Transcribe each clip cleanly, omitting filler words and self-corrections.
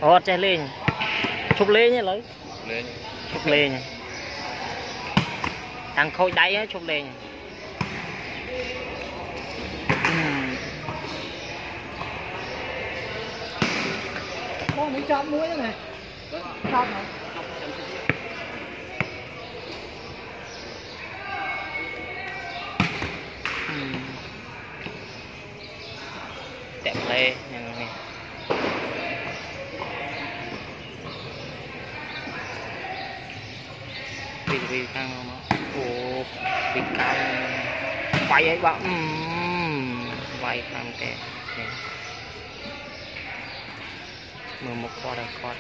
Ồ chạy lên chụp lên nhé lấy chụp lên thằng khôi đáy á chụp lên có mấy chọn muối thế này chọn hả đẹp lê vì thằng ồ bị cao vay ấy bạn vay thằng tè mở một con đây con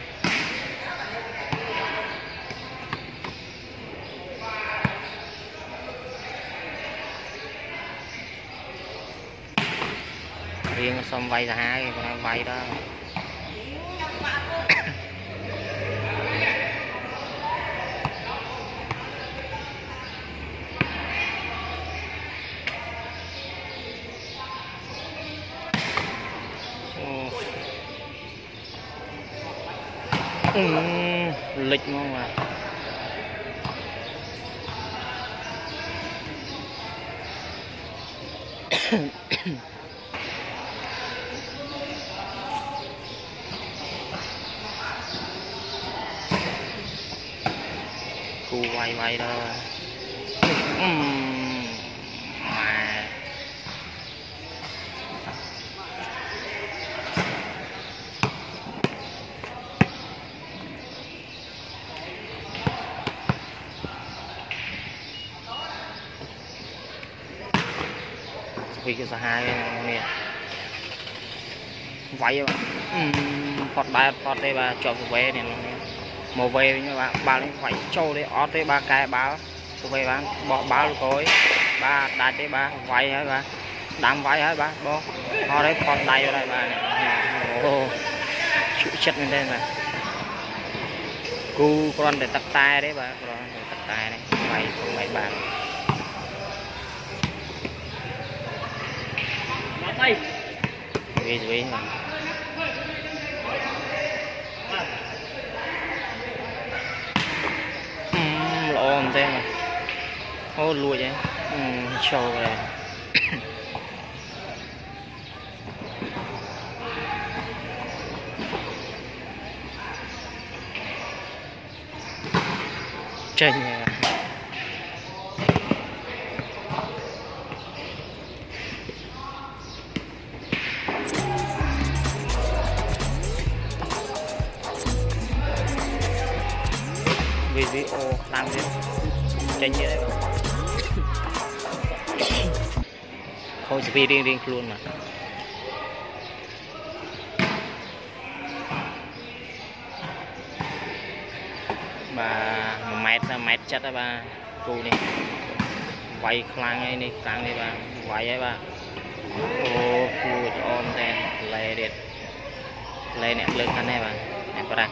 riêng xong vay ra hai còn vay đó lịch ngon mà cu quay đó mà vì cái hai nè váy bạn phọt ba phọt đây bà chọn vé này màu về như bà lên phải trâu đấy ót tới ba cái báo về bán bỏ báo được rồi ba đại tới ba váy hả bà đám váy hả bà bố họ đấy phọt đây vào đây bà này ô chịu chất lên đây mà cu con để tắt tay đấy bà con để tắt tay này váy không mấy bà tay vì mà lộn thế mà ô lùi vậy show này tranh này video làm gì tranh như đấy không chỉ riêng luôn mà bà mét chất đó bà cu đi quay khlang ấy đi khlang đi bà quay ấy bà ô cu on đen lê đẹp lê nẹt lưng anh này bà nẹt có ra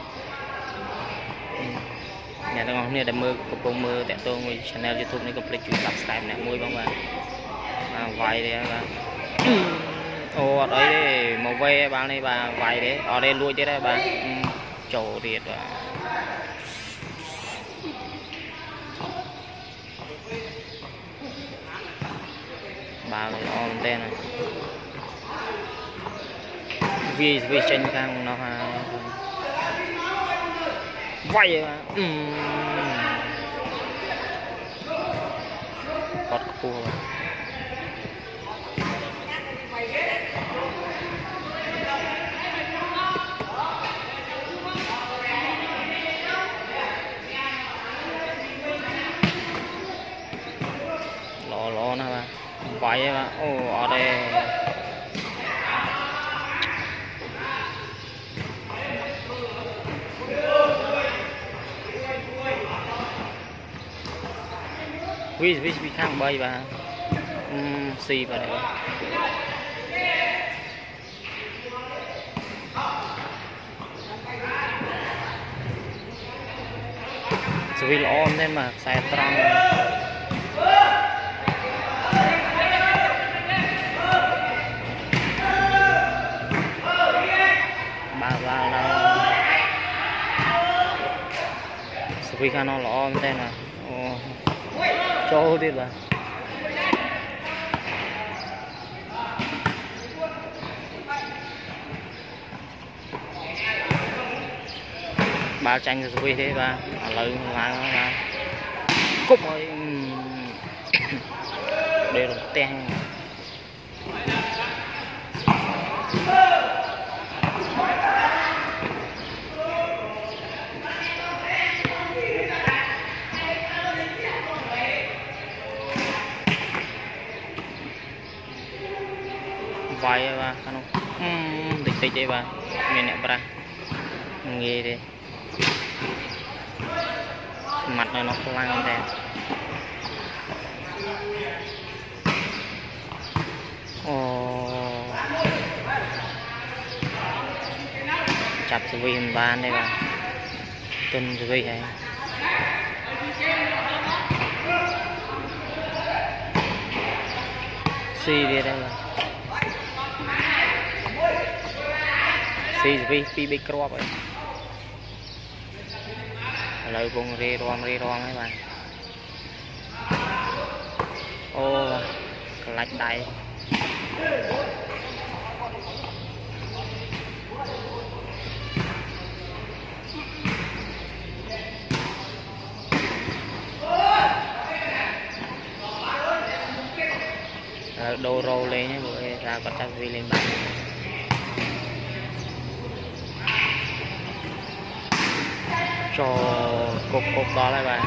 nhà tôi ngon này đã mưa cùng mưa tại tôi người channel YouTube này complete chuyện subscribe nè mui bóng bà vay đấy bà ô ở đây màu ve bà này bà vay đấy ở đây lui chứ đấy bà trầu thiệt bà bà này on tên này vì tranh khang nó vay mà cọt cua lò nè bà vay mà ô ở đây vì khang bay bà xì vào đây vì lon thế mà xe trăng bà là vì khả nó lọ tên là cho đi là ba tranh rồi vì thế ba lợi là cúp rồi đây là ten vài ba không địch tịch đây ba miền nẹt ba nghe đi mặt này nó không lăng đây chặt sự vi ban đây ba tuần sự vi này xì đi đây xì sự vi bị crop rồi lời vùng rê rom mấy bạn ô lạch đầy đồ rô lên nhé bữa ra có chắc vi lên bàn cho cục đó lại bạn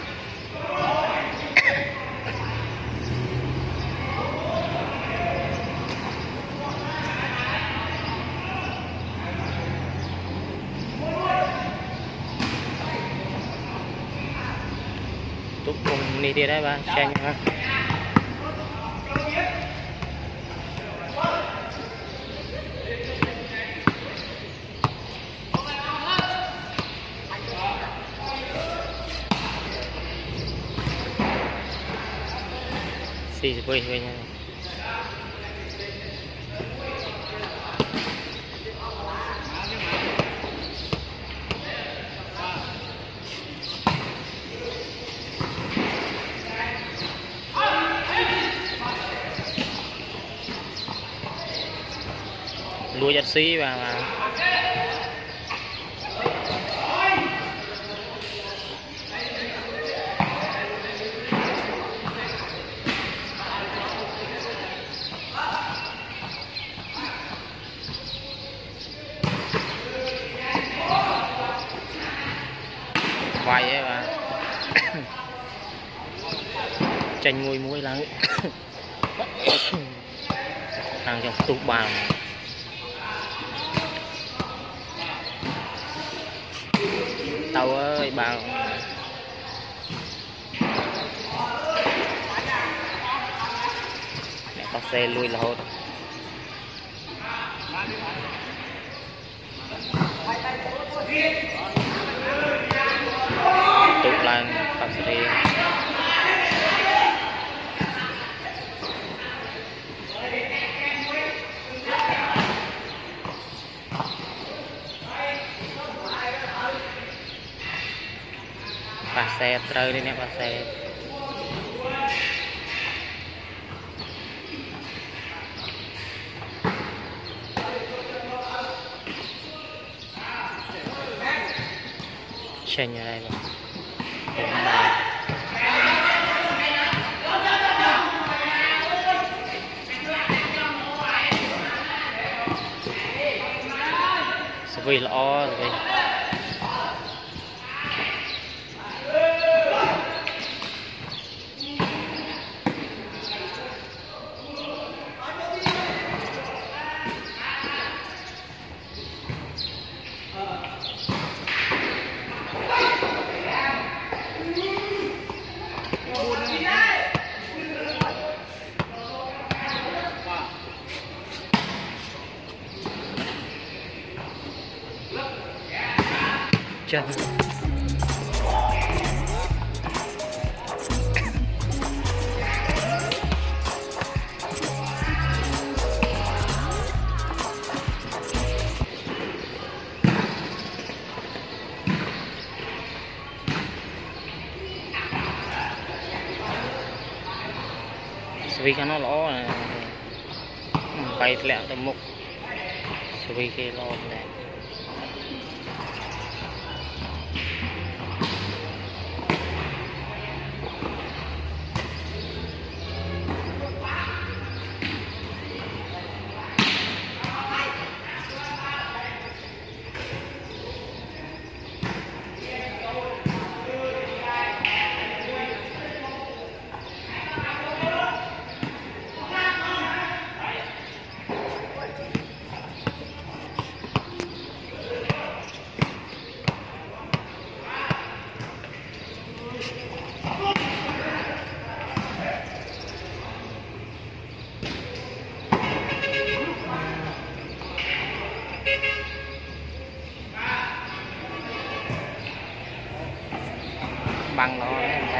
túc cùng đi đấy bạn tranh ha xì vui nha lùi giật xí và vay ấy mà tranh ngôi muối lắm đang trong tủ bàn tao ơi bà mẹ có xe lui là hốt tụt lên tập đi bà xe trời đi nè bà xe trên như đây rồi vì lo rồi chân vì cái nó lỗ này bay lẹ từ mục vì cái lỗ này bằng nó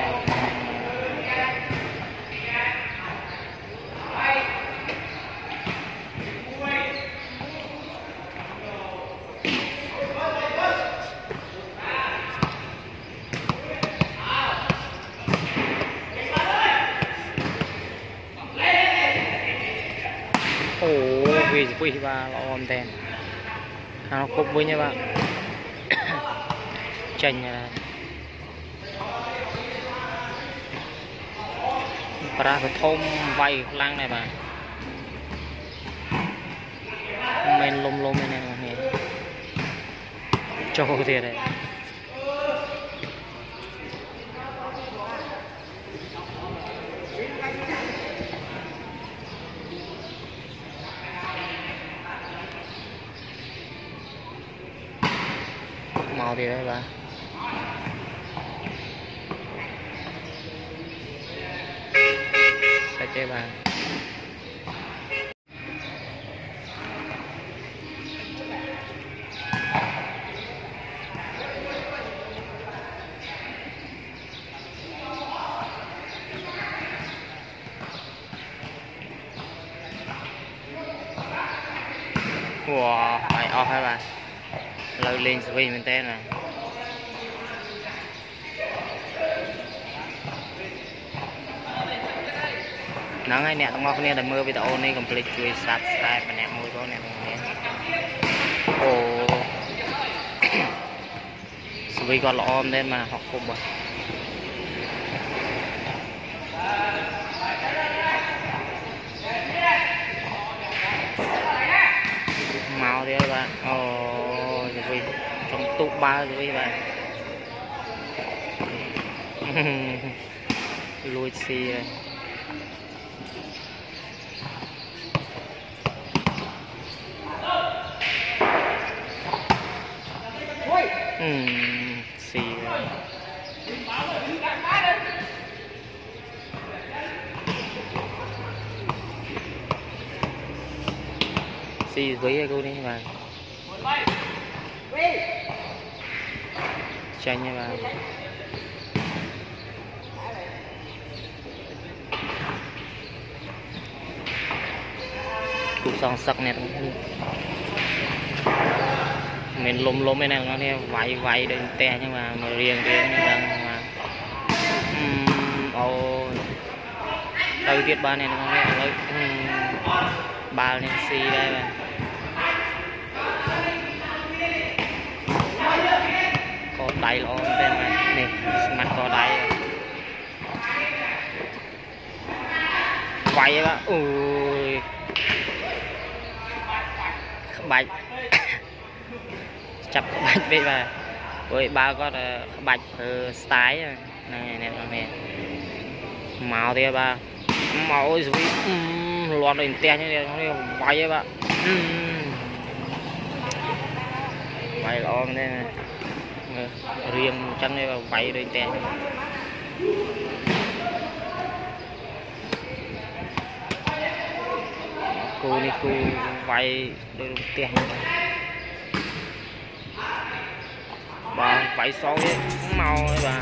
vì quỳ và ôm tên nó cục với nhau bạn chanh ra cái thôm vay lang này bạn men lôm lôm này nè cho cái này màu thì đây bạn sẽ chơi bàn wow phải off hai bạn lời lên vì mình tên này nó ngay nè tông ngọc nè đầm mưa video này complete chui subscribe và nè mùi con nè ồ vì còn là ôm nên mà học cùng à màu đi các bạn ồ vì trong tụ ba rồi các bạn lùi xì xì xì với cô đi mà chanh nha bạn cục son sắc nè mình lùm lùm bên này nó theo vay vay đến te nhưng mà riêng đang mà đầu tiết ba này nó lấy ba lên xì đây mà có đáy lo bên này nè mặt có đáy quay á ui bạch chập bạch về mà với ba có bạch style này nè màu thì ba màu rồi loạn lên te như này nó quay á bạn quay on đây này riêng chân đây vào quay lên te cô đi cô quay đôi te bà quay số với màu ấy bà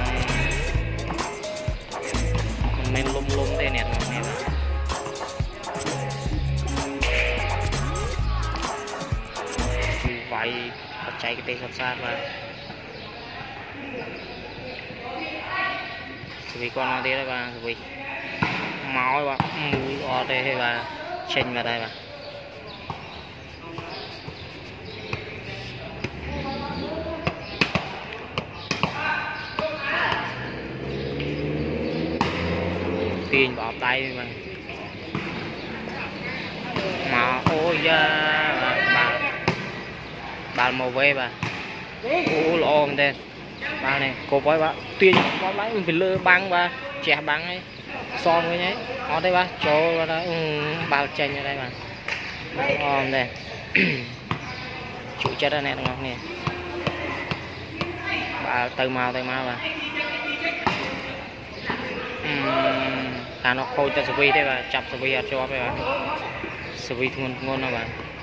mình lum lum đây nè quay chạy cái tay sát và vì con nó thế đó bà vì máu bạn mùi ở đây và chênh vào đây mà tiền bỏ tay mà ôi da bà màu ve bà ô lo tên bà này cô với bà tiền có lấy mình phải lơ băng và trẻ băng ấy son với nhé ở đây bà cho vào đây bao chênh ở đây mà đây chủ chất đây nè ngọc nè bà từ màu bà nó khôi cho svi đây và chập svi ở cho đây bà svi ngon nào bà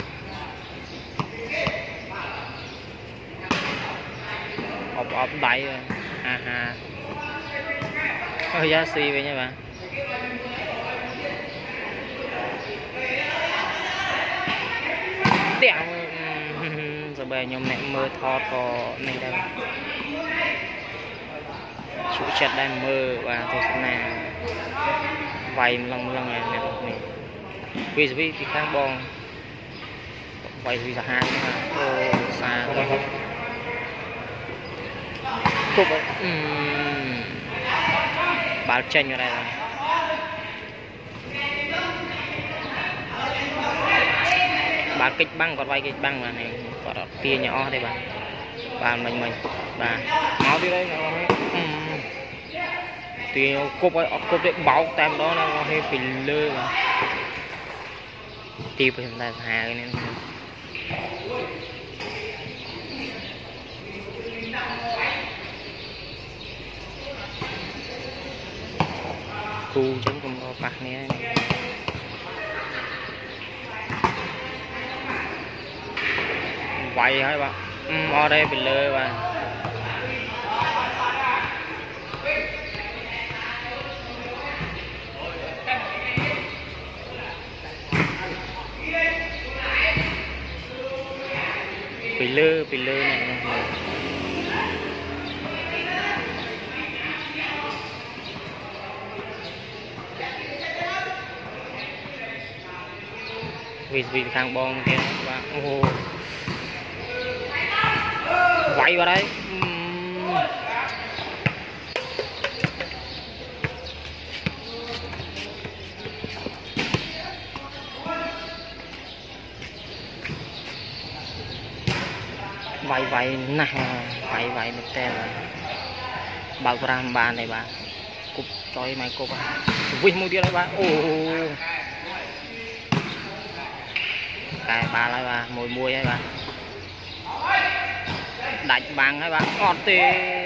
ốp đáy ha hơi giá xì vậy nha bạn đẻo giờ bè nhom mẹ mơ thọt có này đây chủ chặt đây mơ và thôi này vay lần này vì thì khang bong vay vì hai xa cục báo chênh ở đây rồi bà kích băng còn vay kích băng mà này còn tia nhỏ đây bà mình bà máu đi đây nó tia cục để báo tem đó nó hơi bị lơ mà tia phải chúng ta hà cái này khu chống cùng có bạc này vậy hả bạn ở đây bị lơ và bị lơ này vì thằng bong kia và vậy vào đây vậy nè vậy một tên là bao gram ba này bà cục choi mày cục vui mua đi đấy bà cái bà lại bà mùi ấy bà đánh bằng ấy bà ngọt tê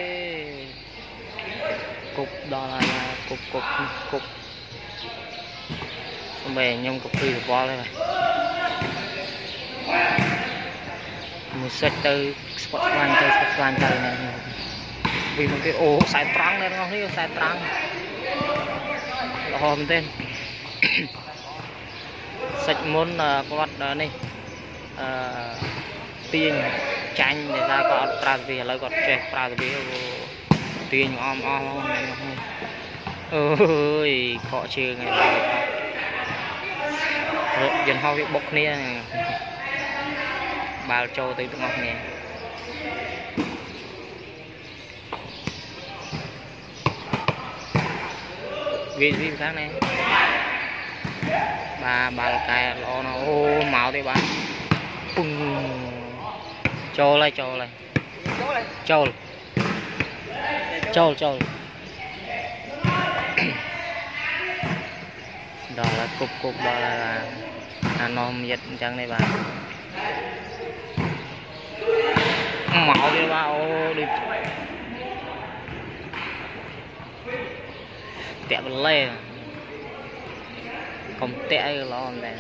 cục đó là cục xong về nhông cục phi được bo đây bà một set từ spot line từ này vì một cái xài trắng lên không thấy xài trắng hôm tên sạch môn con này tiền chanh để ra có tra về lấy có trẻ tra về tiền om này ơi họ chưa ngày dân họ bị bốc nia bao châu từ ngọc nè vì khác này bà cái lo nó máu thì bà trâu lại trâu đó là cục đó là nó giật chẳng này bà máu đi bà đi tẹt lên không tẹt lo này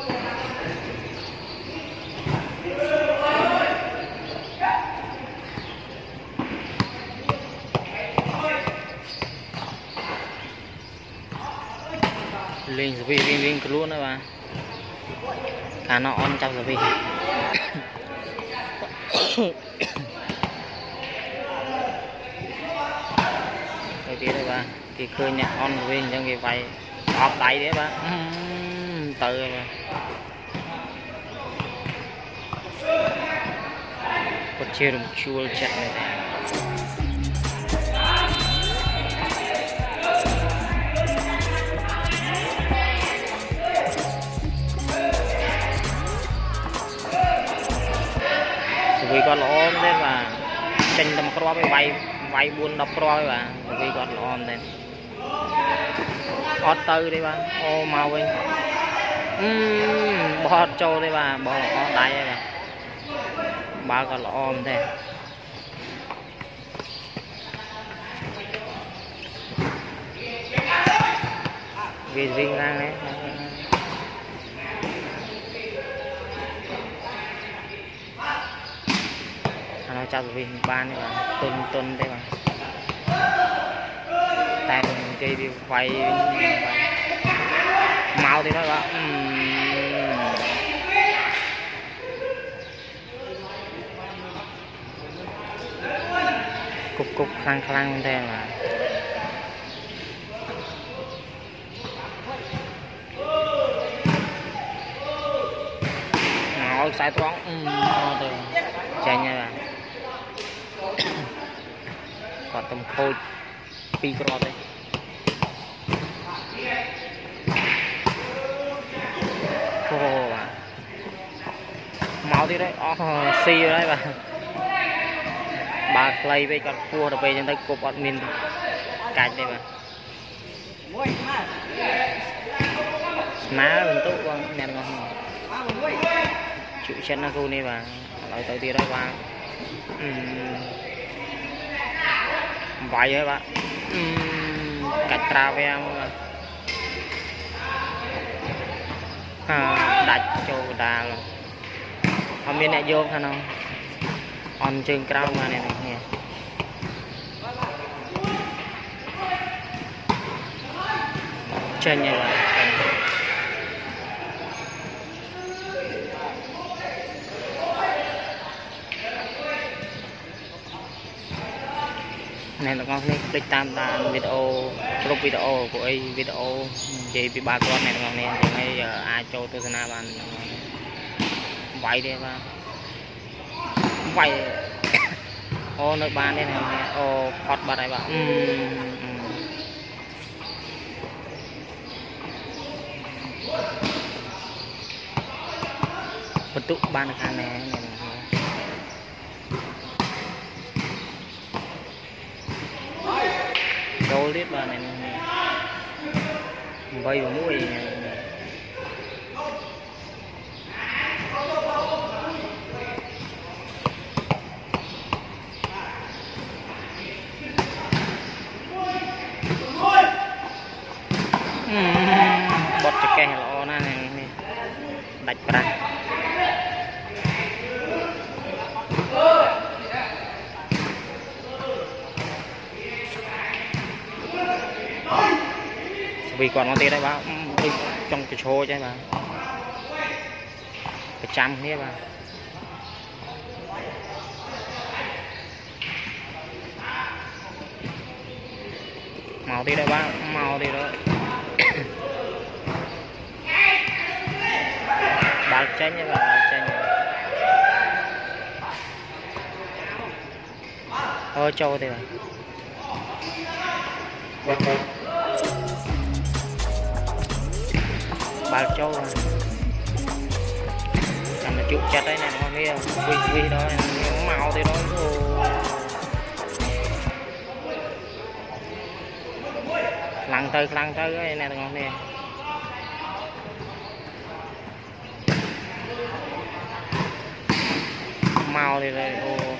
lên viên luôn đó bà cả nó on trong rồi cái tí đây bà thì khơi nhẹ on viên trong cái vay ọp tay đấy ba từ có chia đồng chua chặt này vì con ôm đấy mà tranh tầm pro với vay buôn đập pro với bà vì con ôm đấy ót tư đi bà ô màu bên bỏ trâu đây bà bỏ đáy đây bà còn ôm thế vì riêng ra đấy nó chào vì ban đấy bà tuần đây bà tay mình cây đi vay màu thì nó bà cục khăng thế mà ngồi sai thoáng từ chạy nha bà còn tầm khôi pi cro đây máu đi đấy xì đấy bà play với con cua được về trên tay cục admin cạch đây mà má mình tốt con nè ngon chịu chân nó cô này bà lại tới tia đấy bà vậy đấy bà cạch tra ve đặt cho đà không biết nè vô khả không on trên cao mà này nè chân như vậy này là con click tam video group video của ấy video gì bị ba con này ngon nè thì bây giờ ai cho tôi nào bạn vậy đi ba vậy ô nơi ban đây này ô hot bà này bạn bật tụ ban khang này đâu biết bà này vây vào mũi bọt cho kè lọ này đạch ra vì còn con tê đây bà trong cái show chứ bà cái trăm thế bà màu tê đây bà màu tê đó bà chanh nha bà chanh thôi châu thì bà châu rồi làm là chụp chặt đấy này con kia quy đó màu thì đó lăn tới cái này con kia màu thì đây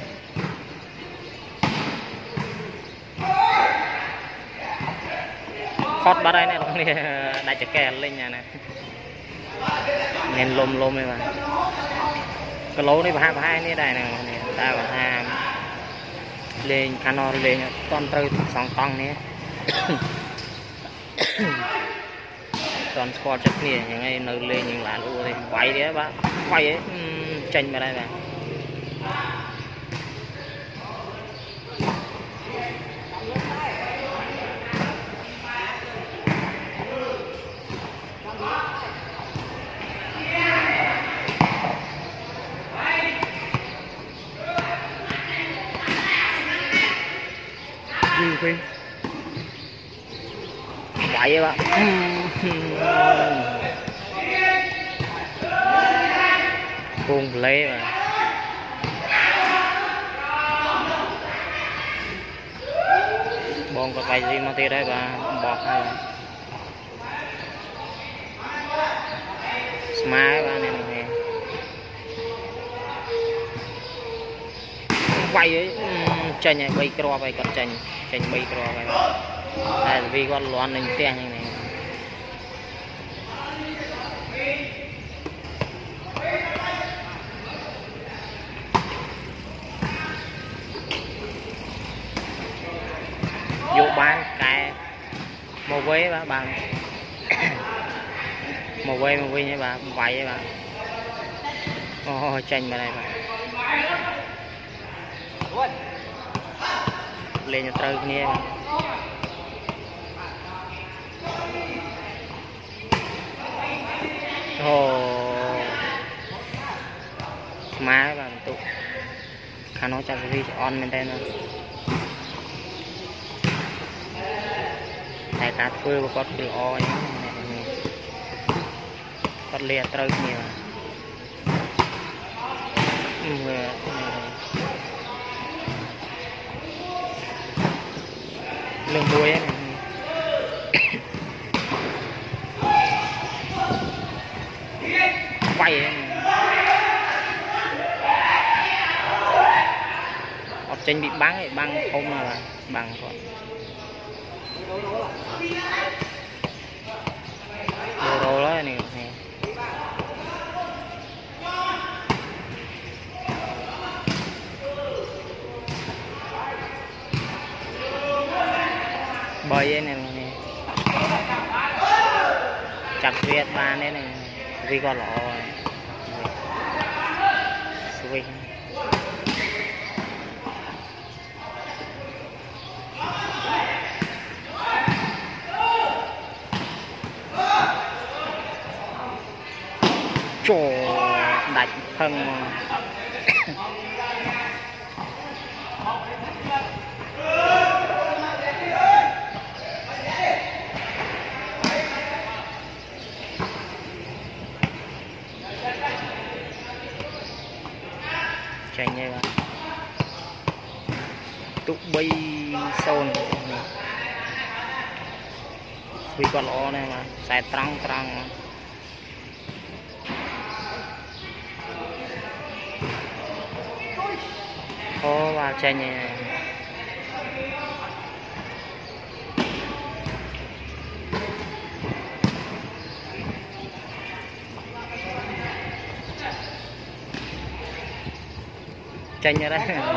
hot ba đây này nó đi đại chả kè lên nhà này nên lôm này mà cái lỗ này và hai này đây này ta và hai lên canon lên toàn từ song tông này toàn squat chất nè những ngày nơi lên những là luôn thì quay đấy bác quay ấy tranh vào đây này phim vậy bạn cùng lấy mà bông có cái gì mà tiêu đấy và bọt hay là smile bạn này này vậy ấy chanh này bay cro bay cắt chanh bay cro bay tại vì con loan mình tiền như này vô bán cái màu vé bà bằng màu vé như bà vậy bà chanh vào đây bà lên cho trời nghe má bà tụ khả nó chắc vì on bên đây nữa tại cá phơi con từ o nhé con lìa trời nhiều lương muối này quay học sinh bị bắn ấy, băng không là bằng còn đồ đó này bơi này chặt Việt ba này vì có lọ swing trời đạch thân chanh như vậy tụ bay sồn vì con lỗ này mà xài trăng ô và chanh như này chanh như đấy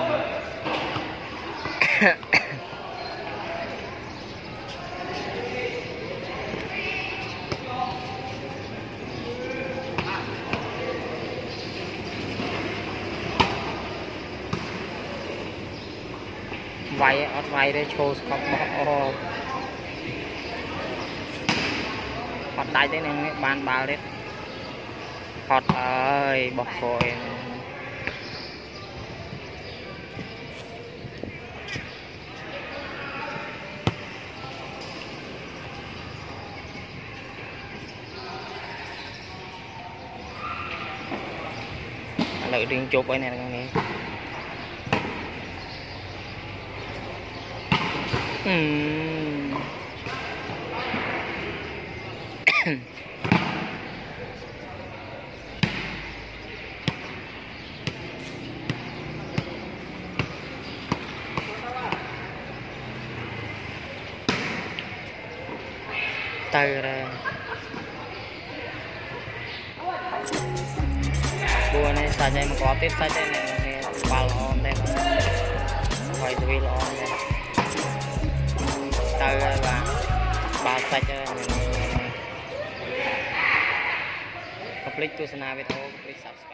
vay ở vay để show có hot đai thế này bàn bao đấy hot ơi bọc rồi lợi riêng chụp cái này là nghe từ ra bữa này saja em có tiếp saja này vào on đây hỏi tụi lo đây từ ra và bao saja này complete tu sana với tôi complete subscribe